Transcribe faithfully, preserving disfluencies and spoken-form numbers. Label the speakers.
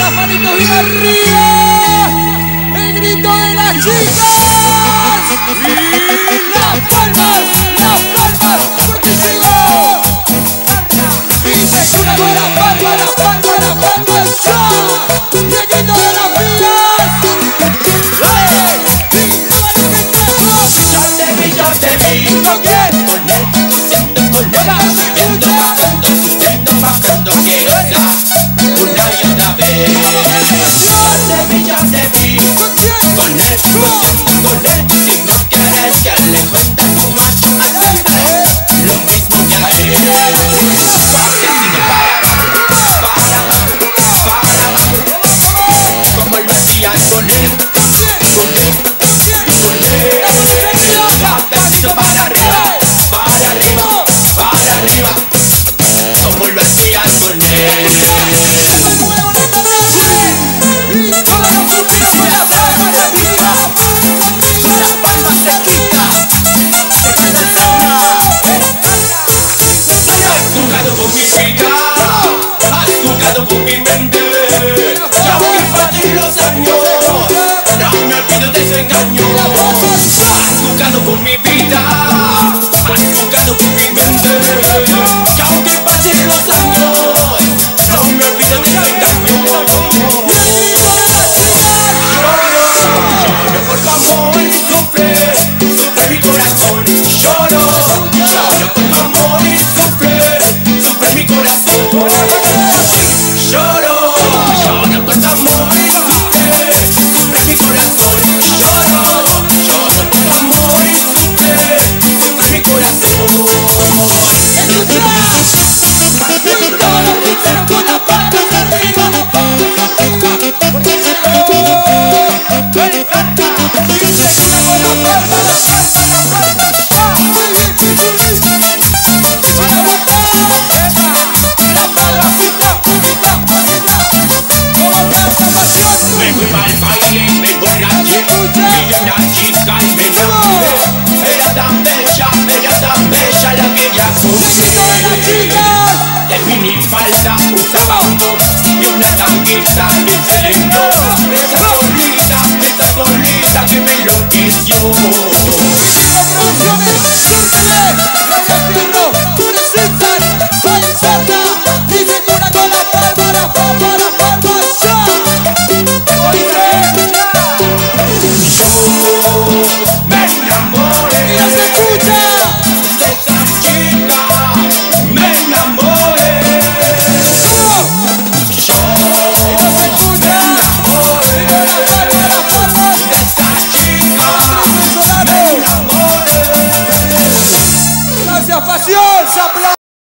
Speaker 1: las manitos bien arriba, el grito de las chicas y las palmas, las palmas, porque llegó y se cura con las palmas, las palmas, las palmas ya, y el grito de las pilas. ¡Hey!
Speaker 2: Yo te vi, yo te vi,
Speaker 1: ¿Con quién?
Speaker 2: con él, conduciendo con él, subiendo, bajando, subiendo, bajando, quiero estar una y otra vez. Yo te vi, yo te vi,
Speaker 1: ¿Con quién?
Speaker 2: con él, conduciendo con él, si no quieres que le cuente a tu macho, hazle lo mismo que a él. Porque si no para, para, para, como lo hacías con él, con él, con él. Pasito para arriba, para arriba, para arriba, como lo hacías con él.
Speaker 1: Y toda la música con las palmas arriba,
Speaker 2: Con las palmas cerquita, se queda el zona. Has jugado con mi vida, has jugado con mi mente, y aunque pasen los años, no me olvido de ese engaño. Has jugado con mi vida, has jugado con mi mente, y aunque pasen los años, no me olvido de ese engaño. Lloro por tu amor y sufre, sufre mi corazón. Lloro, lloro por tu amor y sufre, sufre mi corazón. Lloro, lloro por tu amor y sufre, sufre mi corazón. Lloro, lloro por tu amor y sufre, sufre mi corazón.
Speaker 1: y todos los pizzeros con las palmas arriba, porque llegó y se cura con las palmas, las palmas, las palmas ya, para botar las palmas, pita, pita, pita, como tanta pasión.
Speaker 2: Me fui pa'l baile, me emborraché, vi a una chica y me enamoré. Era tan bella, era tan bella la que ya
Speaker 1: El grito de las
Speaker 2: conocí.
Speaker 1: chicas.
Speaker 2: De minifalda usaba un top y una tanguita que se le dio. Esa gorrita, esa gorrita que me enloqueció.
Speaker 1: Visita Producciones, súrtele, Raya Fierro, presentan Alisarda y se cura con la palma, la palma, la palma ya. Oíste,
Speaker 2: Yo me enamoré
Speaker 1: mira se escucha.
Speaker 2: de esa chica, me enamoré.
Speaker 1: ¿Cómo?
Speaker 2: Yo
Speaker 1: Mira se escucha. Mira la palma, la palma.
Speaker 2: de esa chica,
Speaker 1: Venezolano.
Speaker 2: me enamoré.
Speaker 1: Gracias, pasión, se aplaude.